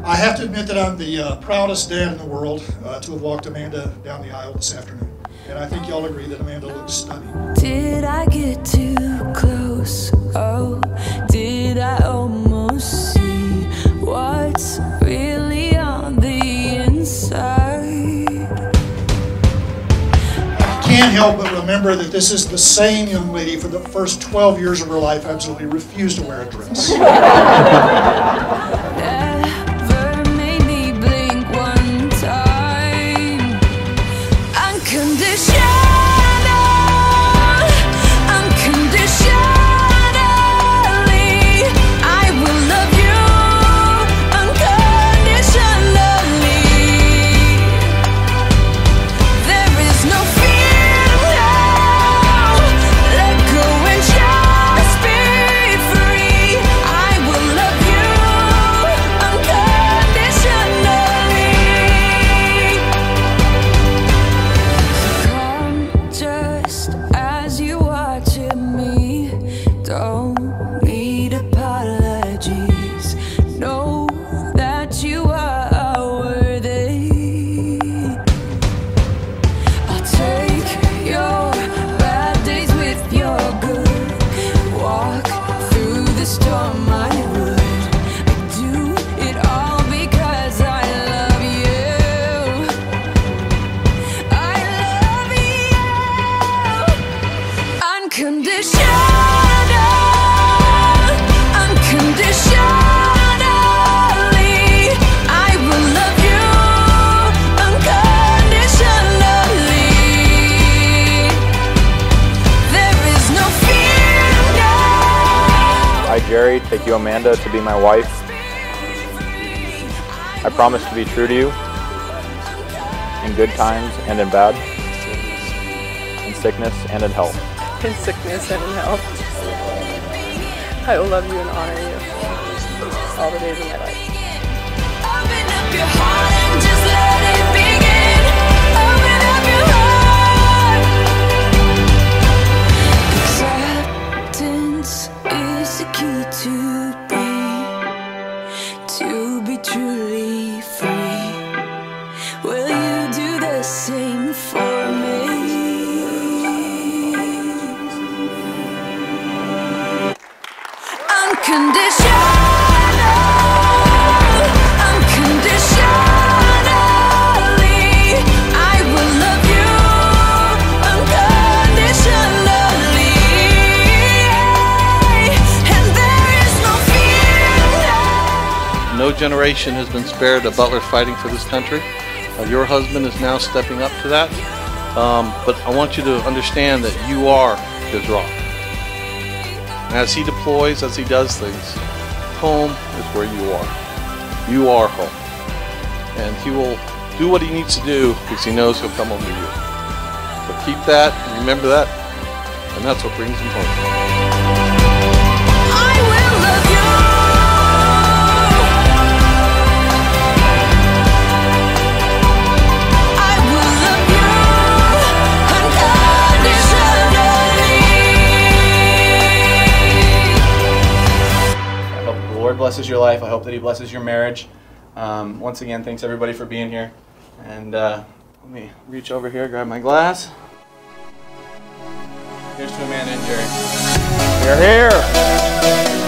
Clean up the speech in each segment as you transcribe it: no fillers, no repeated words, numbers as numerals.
I have to admit that I'm the proudest dad in the world to have walked Amanda down the aisle this afternoon. And I think y'all agree that Amanda looks stunning. Did I get too close? Oh, did I almost see what's really on the inside? I can't help but remember that this is the same young lady for the first 12 years of her life absolutely refused to wear a dress. Don't need apologies. Know that you are worthy. I'll take your bad days with your good. Walk through the storm, I would. I do it all because I love you. I love you unconditionally. I, Jerry, take you, Amanda, to be my wife. I promise to be true to you in good times and in bad, in sickness and in health. In sickness and in health. I will love you and honor you all the days of my life. Open up your heart and just let it begin. Open up your heart. Acceptance is the key to be truly free. Will you do the same for me? Unconditional. No generation has been spared of butlers fighting for this country. Your husband is now stepping up to that. But I want you to understand that you are his rock. And as he deploys, as he does things, home is where you are. You are home. And he will do what he needs to do because he knows he'll come home to you. So keep that, remember that, and that's what brings him home. Lord blesses your life. I hope that he blesses your marriage. Once again, thanks everybody for being here. And let me reach over here, grab my glass. Here's to Amanda and Jerry. You're here.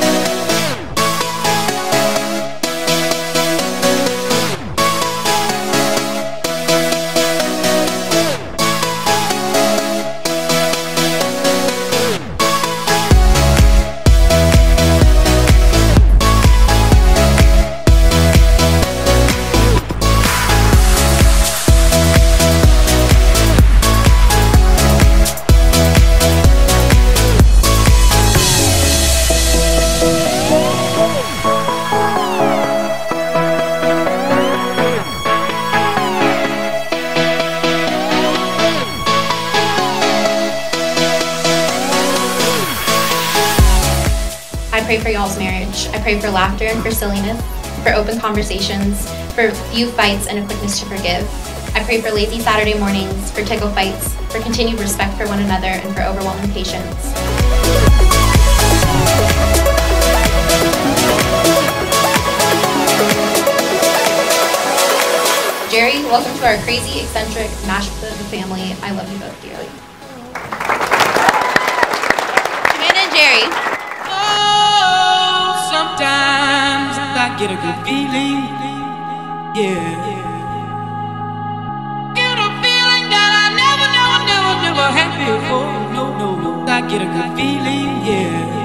I pray for y'all's marriage. I pray for laughter and for silliness, for open conversations, for few fights and a quickness to forgive. I pray for lazy Saturday mornings, for tickle fights, for continued respect for one another, and for overwhelming patience. welcome to our crazy, eccentric, mashed potato family. I love you both dearly. Amanda and Jerry. Oh, sometimes I get a good feeling, yeah. Get a feeling that I never had before. No, I get a good feeling, yeah.